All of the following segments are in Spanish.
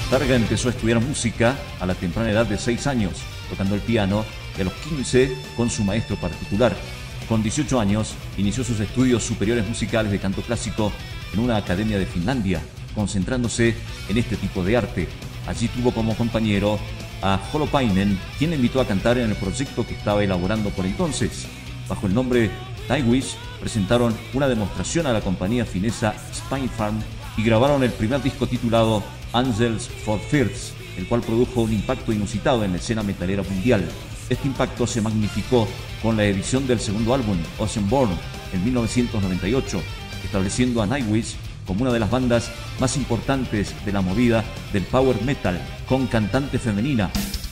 Targa empezó a estudiar música a la temprana edad de 6 años, tocando el piano, y a los 15 con su maestro particular. Con 18 años inició sus estudios superiores musicales de canto clásico en una academia de Finlandia, concentrándose en este tipo de arte. Allí tuvo como compañero a Holopainen, quien le invitó a cantar en el proyecto que estaba elaborando por entonces. Bajo el nombre Nightwish presentaron una demostración a la compañía finesa Spinefarm y grabaron el primer disco titulado Angels for Fears, el cual produjo un impacto inusitado en la escena metalera mundial. Este impacto se magnificó con la edición del segundo álbum, Oceanborn, en 1998, estableciendo a Nightwish como una de las bandas más importantes de la movida del power metal, con cantante femenina.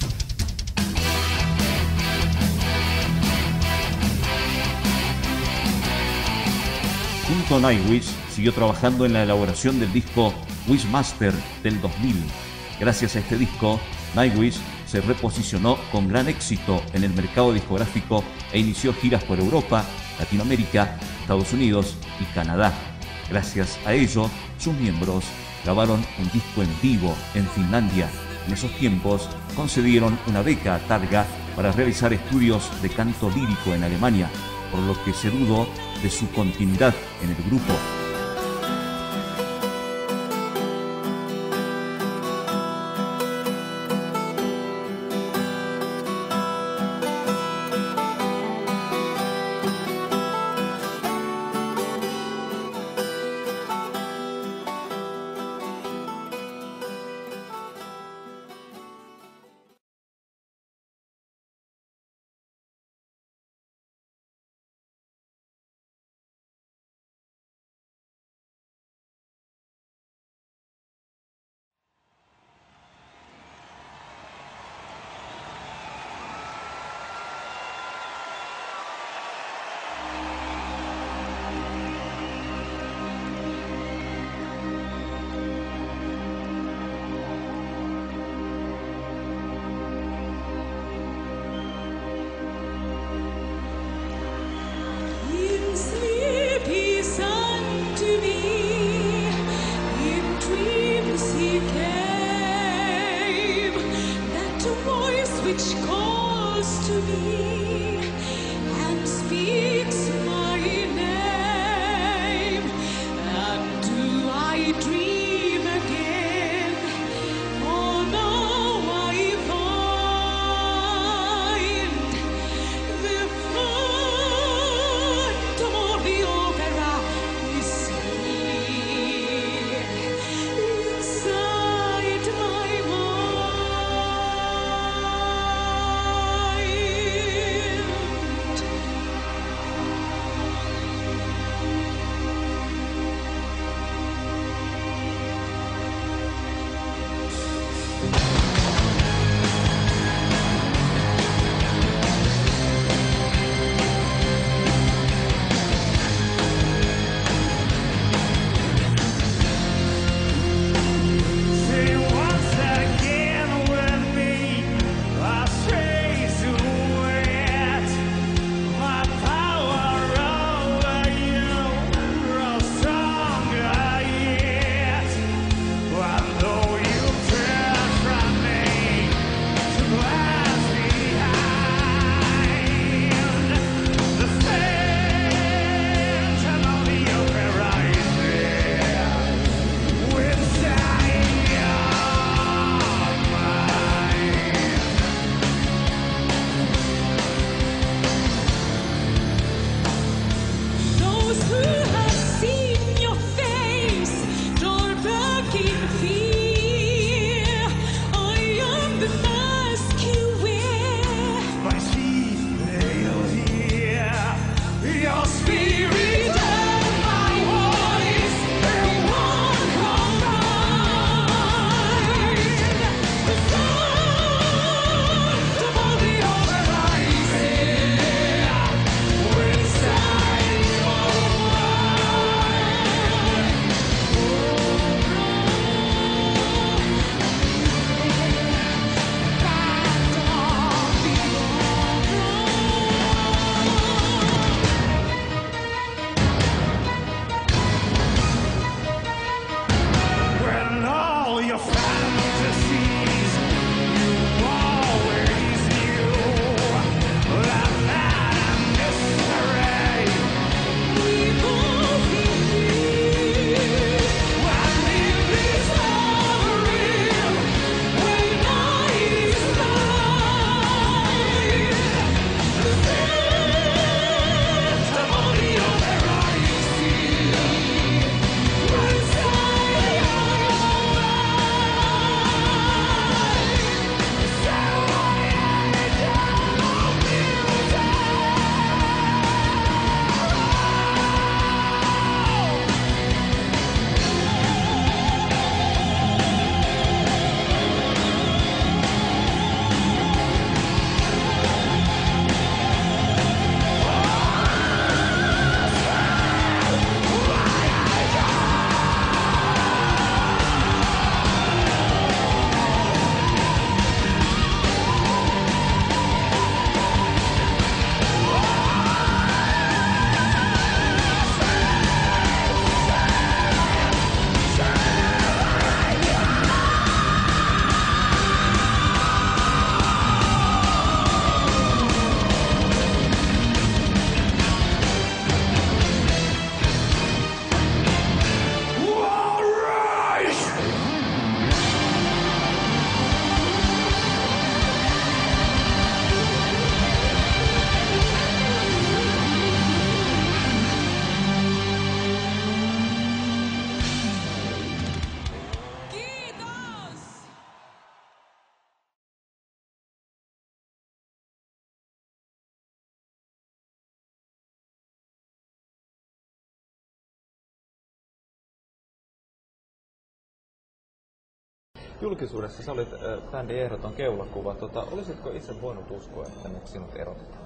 Junto a Nightwish siguió trabajando en la elaboración del disco Wishmaster del 2000. Gracias a este disco, Nightwish se reposicionó con gran éxito en el mercado discográfico e inició giras por Europa, Latinoamérica, Estados Unidos y Canadá. Gracias a ello, sus miembros grabaron un disco en vivo en Finlandia. En esos tiempos concedieron una beca a Targa para realizar estudios de canto lírico en Alemania, por lo que se dudó de su continuidad en el grupo. Julkisuudessa sä olit bändin ehdoton keulakuva. Olisitko itse voinut uskoa, että nyt sinut erotetaan?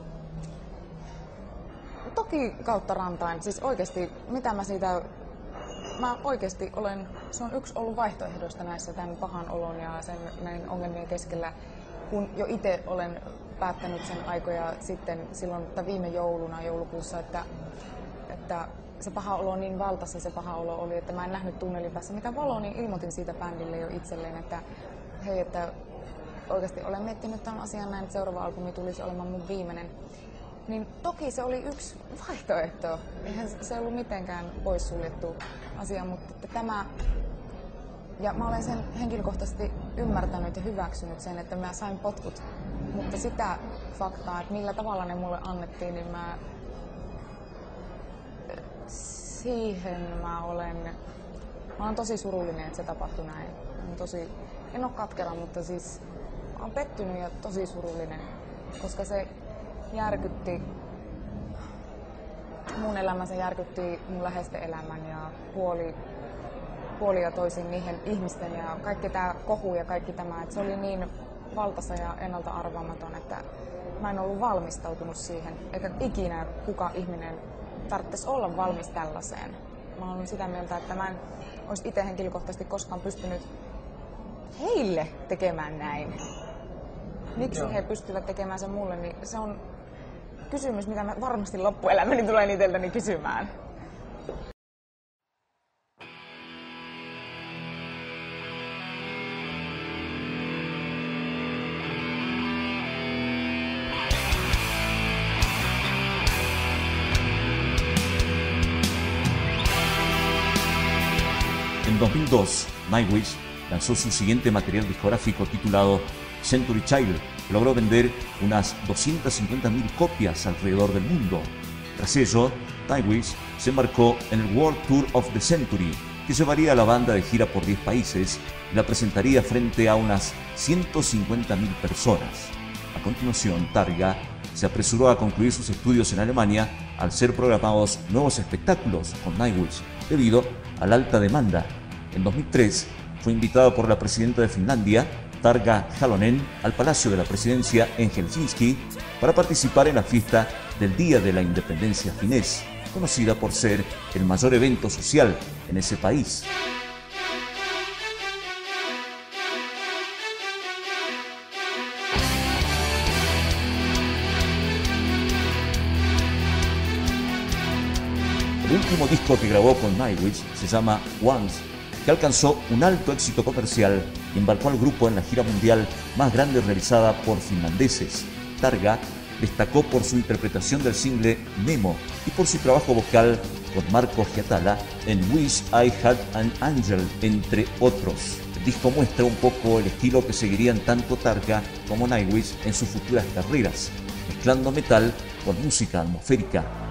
Toki kautta rantain. Siis oikeasti, mitä mä siitä... Mä oikeasti olen... Se on yksi ollut vaihtoehdoista näissä tämän pahan olon ja sen näin ongelmien keskellä, kun jo itse olen päättänyt sen aikoja sitten silloin viime jouluna, joulukuussa, että se paha olo on niin valtassa, se paha olo oli, että mä en nähnyt tunnelin päässä mitä valoa, niin ilmoitin siitä bändille jo itselleen, että hei, että oikeasti olen miettinyt tämän asian näin, että seuraava albumi tulisi olemaan mun viimeinen. Niin toki se oli yksi vaihtoehto. Eihän se ollut mitenkään poissuljettu asia, mutta että tämä... Ja mä olen sen henkilökohtaisesti ymmärtänyt ja hyväksynyt sen, että mä sain potkut. Mutta sitä faktaa, että millä tavalla ne mulle annettiin, niin siihen mä olen tosi surullinen, että se tapahtui näin. En ole katkera, mutta siis mä oon pettynyt ja tosi surullinen, koska se järkytti mun elämän, se järkytti mun läheisten elämän ja puoli ja toisin niihin ihmisten ja kaikki tää kohu ja kaikki tämä, että se oli niin valtaisa ja ennalta arvaamaton, että mä en ollut valmistautunut siihen, eikä ikinä kuka ihminen tarvitsisi olla valmis tällaiseen. Mä olen sitä mieltä, että mä en olisi itse henkilökohtaisesti koskaan pystynyt heille tekemään näin. Miksi he pystyvät tekemään sen mulle, niin se on kysymys, mitä mä varmasti loppuelämäni tulen itseltäni kysymään. En 2002, Nightwish lanzó su siguiente material discográfico titulado Century Child, que logró vender unas 250.000 copias alrededor del mundo. Tras ello, Nightwish se embarcó en el World Tour of the Century, que llevaría a la banda de gira por 10 países y la presentaría frente a unas 150.000 personas. A continuación, Targa se apresuró a concluir sus estudios en Alemania al ser programados nuevos espectáculos con Nightwish debido a la alta demanda. En 2003 fue invitado por la presidenta de Finlandia, Tarja Halonen, al Palacio de la Presidencia en Helsinki para participar en la fiesta del Día de la Independencia finés, conocida por ser el mayor evento social en ese país. El último disco que grabó con Nightwish se llama Once, que alcanzó un alto éxito comercial y embarcó al grupo en la gira mundial más grande realizada por finlandeses. Targa destacó por su interpretación del single Nemo y por su trabajo vocal con Marco Hietala en Wish I Had an Angel, entre otros. El disco muestra un poco el estilo que seguirían tanto Targa como Nightwish en sus futuras carreras, mezclando metal con música atmosférica.